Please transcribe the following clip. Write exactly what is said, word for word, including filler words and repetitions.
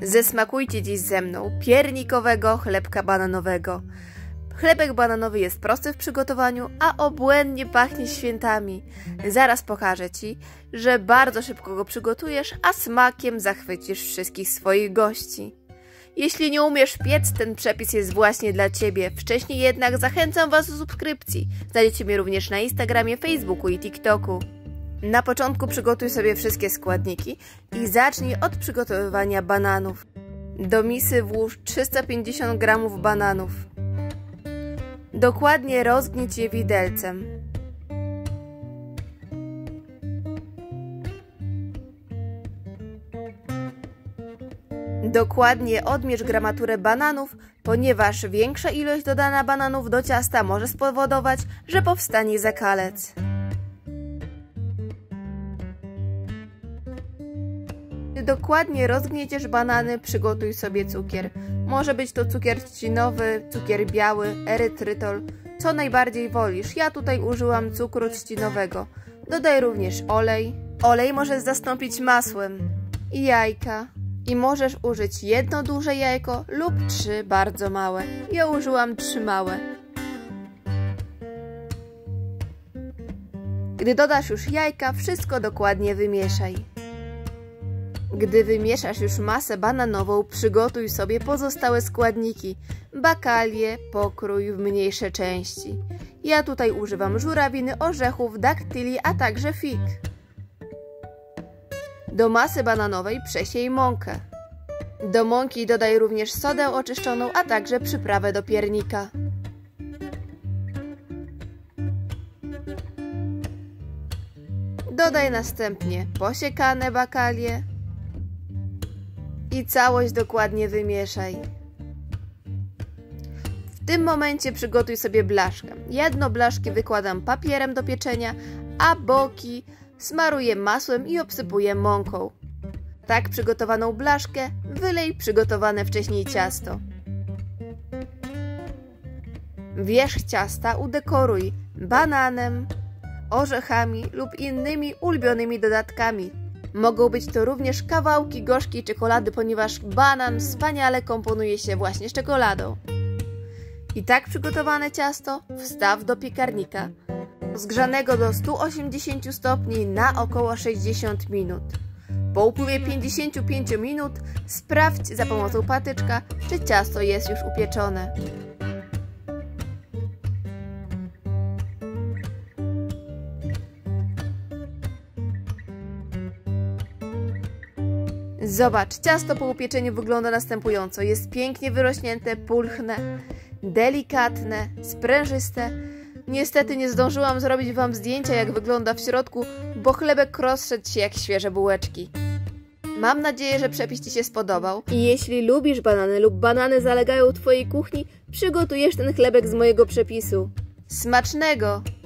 Zesmakujcie dziś ze mną piernikowego chlebka bananowego. Chlebek bananowy jest prosty w przygotowaniu, a obłędnie pachnie świętami. Zaraz pokażę Ci, że bardzo szybko go przygotujesz, a smakiem zachwycisz wszystkich swoich gości. Jeśli nie umiesz piec, ten przepis jest właśnie dla Ciebie. Wcześniej jednak zachęcam Was do subskrypcji. Znajdziecie mnie również na Instagramie, Facebooku i TikToku. Na początku przygotuj sobie wszystkie składniki i zacznij od przygotowywania bananów. Do misy włóż trzysta pięćdziesiąt gramów bananów. Dokładnie rozgnieć je widelcem. Dokładnie odmierz gramaturę bananów, ponieważ większa ilość dodana bananów do ciasta może spowodować, że powstanie zakalec. Gdy dokładnie rozgnieciesz banany, przygotuj sobie cukier. Może być to cukier trzcinowy, cukier biały, erytrytol, co najbardziej wolisz. Ja tutaj użyłam cukru trzcinowego. Dodaj również olej. Olej możesz zastąpić masłem i jajka. I możesz użyć jedno duże jajko lub trzy bardzo małe. Ja użyłam trzy małe. Gdy dodasz już jajka, wszystko dokładnie wymieszaj. Gdy wymieszasz już masę bananową, przygotuj sobie pozostałe składniki. Bakalię pokrój w mniejsze części. Ja tutaj używam żurawiny, orzechów, daktyli, a także fig. Do masy bananowej przesiej mąkę. Do mąki dodaj również sodę oczyszczoną, a także przyprawę do piernika. Dodaj następnie posiekane bakalie i całość dokładnie wymieszaj. W tym momencie przygotuj sobie blaszkę. Jedno blaszki wykładam papierem do pieczenia, a boki smaruję masłem i obsypuję mąką. Tak przygotowaną blaszkę wylej przygotowane wcześniej ciasto. Wierzch ciasta udekoruj bananem, orzechami lub innymi ulubionymi dodatkami. Mogą być to również kawałki gorzkiej czekolady, ponieważ banan wspaniale komponuje się właśnie z czekoladą. I tak przygotowane ciasto wstaw do piekarnika, zgrzanego do stu osiemdziesięciu stopni na około sześćdziesiąt minut. Po upływie pięćdziesięciu pięciu minut sprawdź za pomocą patyczka, czy ciasto jest już upieczone. Zobacz, ciasto po upieczeniu wygląda następująco. Jest pięknie wyrośnięte, pulchne, delikatne, sprężyste. Niestety nie zdążyłam zrobić Wam zdjęcia, jak wygląda w środku, bo chlebek rozszedł się jak świeże bułeczki. Mam nadzieję, że przepis Ci się spodobał. I jeśli lubisz banany lub banany zalegają w Twojej kuchni, przygotujesz ten chlebek z mojego przepisu. Smacznego!